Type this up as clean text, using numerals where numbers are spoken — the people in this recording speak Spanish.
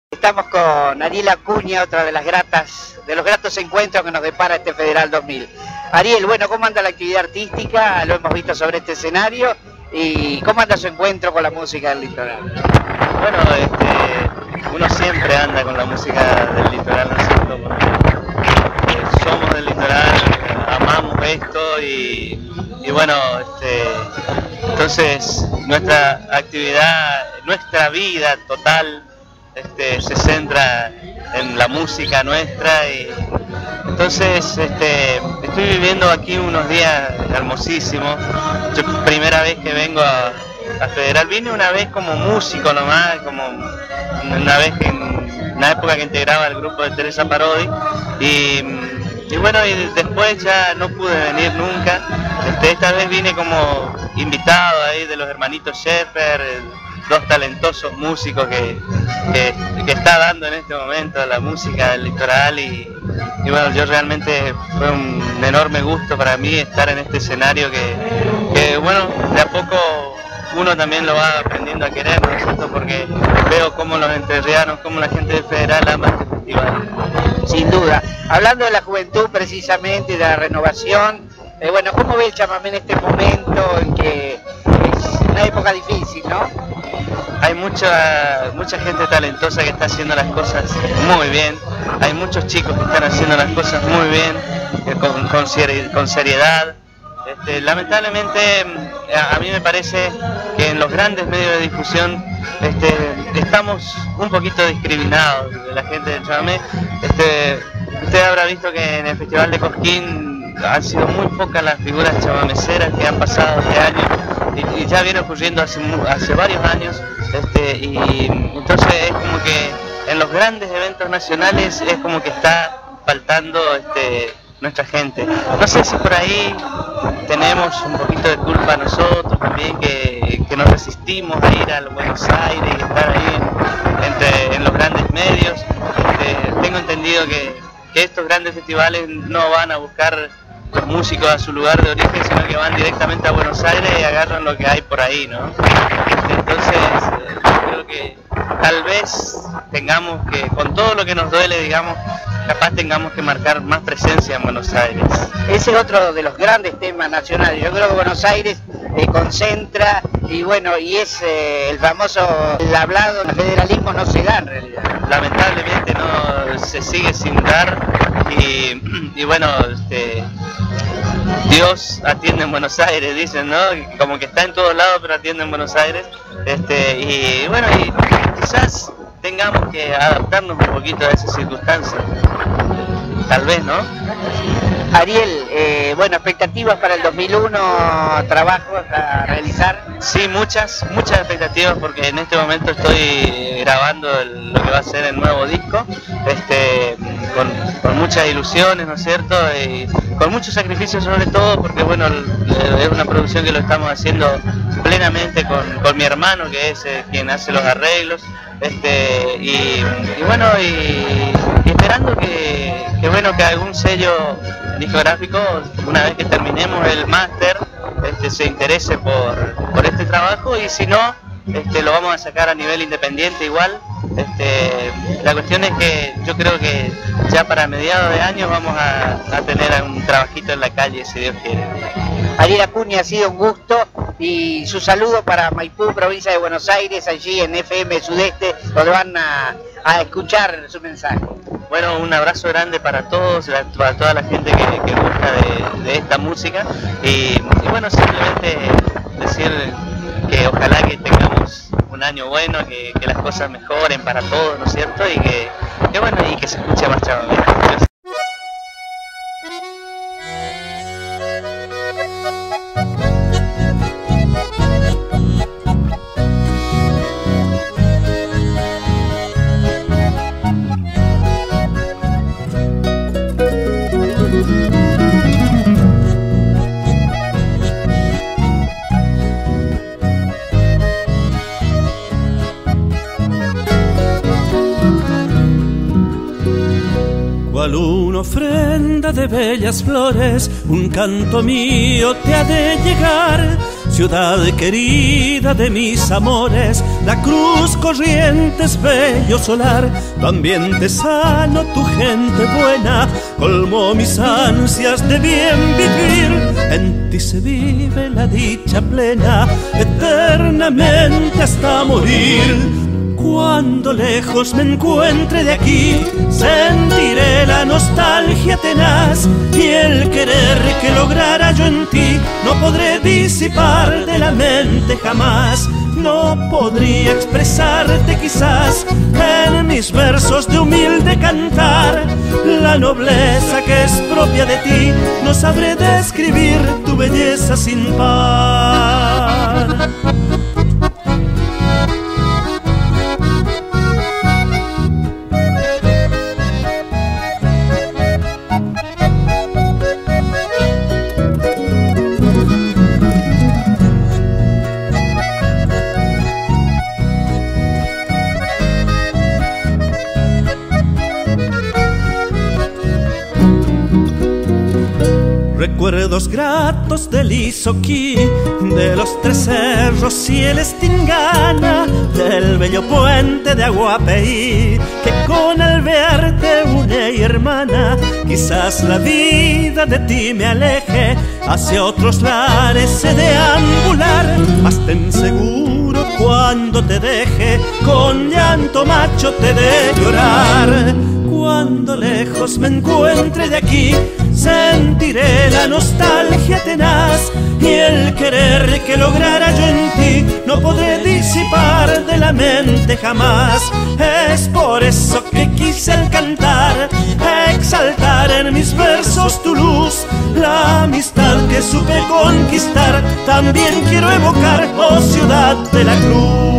Estamos con Ariel Acuña, otra de los gratos encuentros que nos depara este Federal 2000. Ariel, bueno, ¿cómo anda la actividad artística? Lo hemos visto sobre este escenario. ¿Y cómo anda su encuentro con la música del litoral? Bueno, uno siempre anda con la música del litoral, ¿no es cierto? Porque somos del litoral, amamos esto y bueno, entonces nuestra actividad, nuestra vida total se centra en la música nuestra y entonces estoy viviendo aquí unos días hermosísimos. Yo primera vez que vengo a Federal, vine una vez como músico nomás, como una vez en una época que integraba el grupo de Teresa Parodi y bueno, y después ya no pude venir nunca. Esta vez vine como invitado ahí de los hermanitos Sheffer, dos talentosos músicos que está dando en este momento la música del litoral y bueno, yo realmente fue un enorme gusto para mí estar en este escenario que bueno, de a poco uno también lo va aprendiendo a querer, ¿no es cierto? Porque veo cómo los entrerrianos, cómo la gente de Federal ama este festival. Sin duda. Hablando de la juventud precisamente, de la renovación, bueno, ¿cómo ve el chamamé en este momento en que es una época difícil, ¿no? Hay mucha gente talentosa que está haciendo las cosas muy bien, hay muchos chicos que están haciendo las cosas muy bien, con seriedad. Lamentablemente a mí me parece que en los grandes medios de difusión estamos un poquito discriminados de la gente del chamamé. Usted habrá visto que en el Festival de Cosquín han sido muy pocas las figuras chamameceras que han pasado este año y ya viene ocurriendo hace varios años, y entonces es como que en los grandes eventos nacionales es como que está faltando nuestra gente. No sé si por ahí tenemos un poquito de culpa nosotros también, que nos resistimos a ir a Buenos Aires y estar ahí en los grandes medios. Tengo entendido que estos grandes festivales no van a buscar los músicos a su lugar de origen, sino que van directamente a Buenos Aires y agarran lo que hay por ahí, ¿no? Entonces, creo que tal vez tengamos que, con todo lo que nos duele, digamos, capaz tengamos que marcar más presencia en Buenos Aires. Ese es otro de los grandes temas nacionales. Yo creo que Buenos Aires concentra y bueno, y es el famoso, el hablado, el federalismo no se da en realidad. Lamentablemente no se sigue sin dar y bueno, Dios atiende en Buenos Aires, dicen, ¿no? Como que está en todos lados pero atiende en Buenos Aires, y bueno, y quizás tengamos que adaptarnos un poquito a esas circunstancias, tal vez, ¿no? Ariel, bueno, expectativas para el 2001, trabajos a realizar. Sí, muchas expectativas porque en este momento estoy grabando lo que va a ser el nuevo disco, con muchas ilusiones, ¿no es cierto? Y con mucho sacrificio sobre todo porque bueno, es una producción que lo estamos haciendo plenamente con mi hermano, que es quien hace los arreglos, y bueno, y esperando que bueno, que algún sello discográfico, una vez que terminemos el máster, se interese por este trabajo, y si no, lo vamos a sacar a nivel independiente igual. La cuestión es que yo creo que ya para mediados de año vamos a tener un trabajito en la calle, si Dios quiere. Ariel Acuña, ha sido un gusto, y su saludo para Maipú, provincia de Buenos Aires, allí en FM Sudeste, donde van a escuchar su mensaje. Bueno, un abrazo grande para todos, para toda la gente que gusta de esta música, y bueno, simplemente decir que ojalá que tengamos un año bueno, que las cosas mejoren para todos, ¿no es cierto? Y que bueno, y que se escuche más chamamé. Cual Una ofrenda de bellas flores, un canto mío te ha de llegar. Ciudad querida de mis amores, la cruz Corrientes, bello solar. Tu ambiente sano, tu gente buena, colmó mis ansias de bien vivir. En ti se vive la dicha plena, eternamente hasta morir. Cuando lejos me encuentre de aquí, sentiré la nostalgia tenaz, y el querer que lograra yo en ti no podré disipar de la mente jamás. No podría expresarte quizás en mis versos de humilde cantar la nobleza que es propia de ti. No sabré describir tu belleza sin par. Recuerdos gratos del Isoquí, de los Tres Cerros y el Estingana, del bello puente de Aguapeí, que con el verte une y hermana. Quizás la vida de ti me aleje, hacia otros lares he de ambular, mas ten seguro cuando te deje, con llanto macho te de llorar. Cuando lejos me encuentre de aquí, sentiré la nostalgia tenaz, y el querer que lograra yo en ti no podré disipar de la mente jamás. Es por eso que quise al cantar exaltar en mis versos tu luz, la amistad que supe conquistar. También quiero evocar, oh ciudad de la cruz.